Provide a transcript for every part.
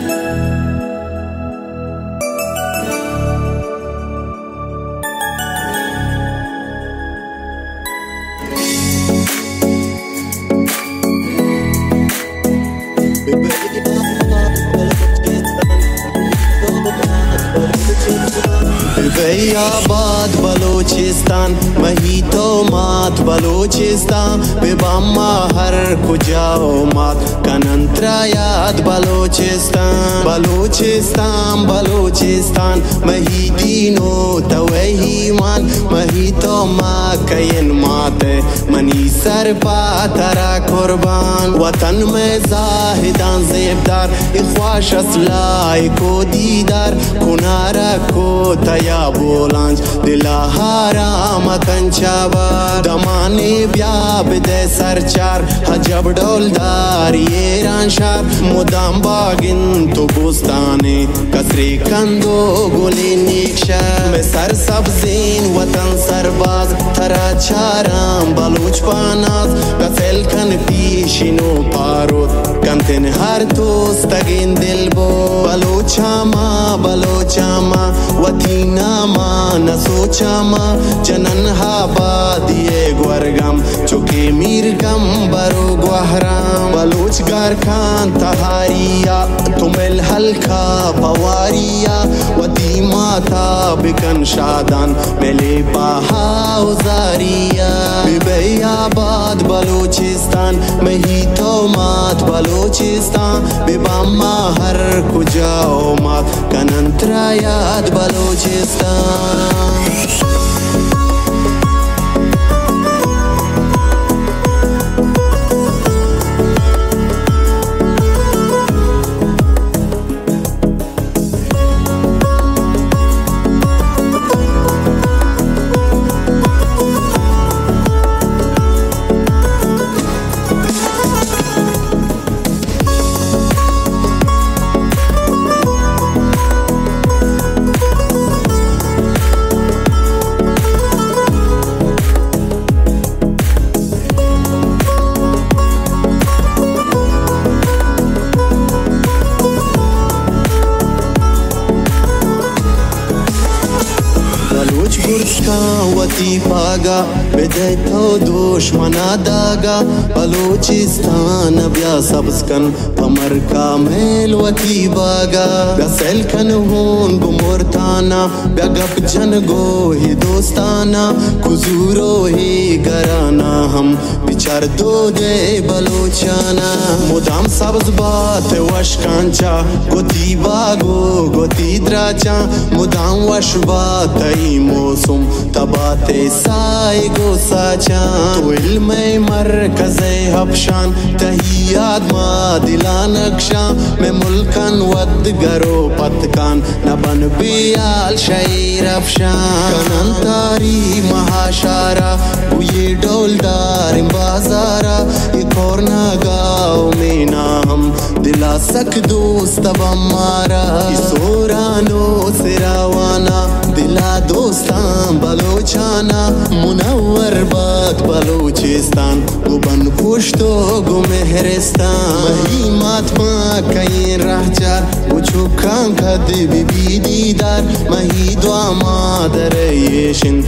आबाद बलोचिस्तान मही तो मात बलोचिस्तान बेबामा हर कुजाओ मात कनंत्रायात बलोचिस्तान बलोचिस्तान बलोचिस्तान मही दीनो तवही मान मही तो माँ कयन माते मनी सर पातरा कुर्बान वतन में जाहिदान ज़ेबदार इख्वाश असलाई को दीदार कुनारा को तया बोलांज दिला हाराम कंचाबा दमाने ब्याब दे सरचार हजब डोलदार ये रांशार मुदाम बागिन तो बुस्ताने कसरे कंदो गोले निक्षा में सर सब्जीन वतन सरबाज थरा चाराम बलूच पानाज कसेल कन पीशिनो पारोत कंतिन हर तोस्तगिन दिलबो बलोचामा वतीना मा न सोचामा जनन हाबा दिए ग्वरगम चुके मीरगम बरो ग्वहराम बलोच गार खान तहारिया तुमिल हल्का पवारिया वती माता बिकन शादान मेले पाहा उजारिया बिबैयाबाद बलोचिस्तान मही तो मात बलोचिस्तान बिबामा हर कुजाओ मात कनंत्रायात बलोचिस्तान वती पागा बेदे तो दुश्मना दागा बलोचिस्तान ब्या सबस्कन पमर का मेल वती बागा गसेल कन होन बुमोरताना बगप जन गो ही दोस्ताना कुजूरो ही गराना हम बिचार दो दे बलोचाना मुदाम सब्ज बात वश कांचा गोती बागो गोती द्राचा मुदाम वश बात ई मौसम तबाते साए गो साचा तो इल्मे मरकज़े हबशान तहियाद मा दिला नक्शा में मुल्कन वद गरो पतकान नबन बियाल शैर अफशान कनंतारी महाशारा ये डोलदार बाजारा एक और ना गाँव में ना हम दिला सक दोस्त अब हमारा सोरानो सिरावाना दिला दोस्तान बलोचाना मुनव्वर बात बलोचिस्तान गुबन पुश्तो गु मेहरिस्तान मही मातमा कहीं रहचार उछु खांखद बिबी दीदार मही दुआ मादर येशिन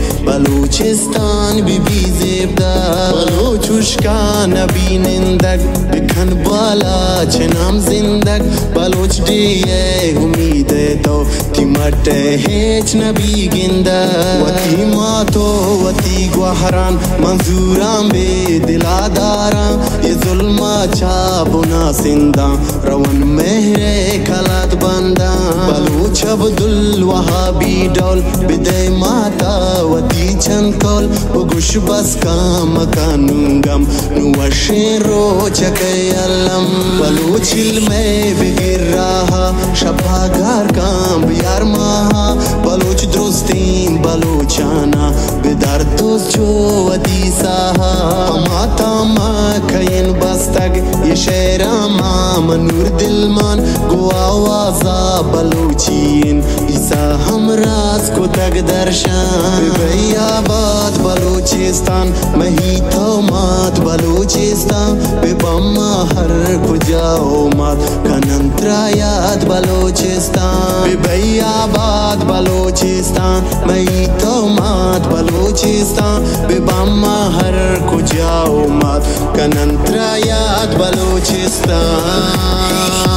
बलोचिस्तान बिबी ज़ेबदार बलोचुश्का नबी निंदक बिखन बाला चनाम जिंदक बलोच दिए उम्मीदे तो तिमटे हेच नबी गिंदा वती मातो वती ग्वहरान मंजूरां बे दिलादारा ये जुल्मा चाबुना सिंदा रवन मेहरे खलात बंदा बलूच अब्दुल वहाबी डोल बिदे माता वती चंकोल बुगुश बस काम कानुंगम नुवशिरो चके अलम बलूच में बिगिर रहा शबागार काम यार महा बलूच दोस्तीन बलोचाना बिदार दोस्त जो वदी साहा माता मा कयन बस तग ये शेरा मनूर दिलमान गो आवाजा बलूचियन ईसा हमराज को तग दर्शन भैयाबाद बलूचिस्तान मही तो मात बलूचिस्तान बेबम्मा हर को जाओ मात कनंत्रायात बलूचिस्तान भैयाबाद बलूचिस्तान मही तो मात बलूचिस्तान बेबम्मा हर को जाओ मात कनंत्रायात बलूचिस्तान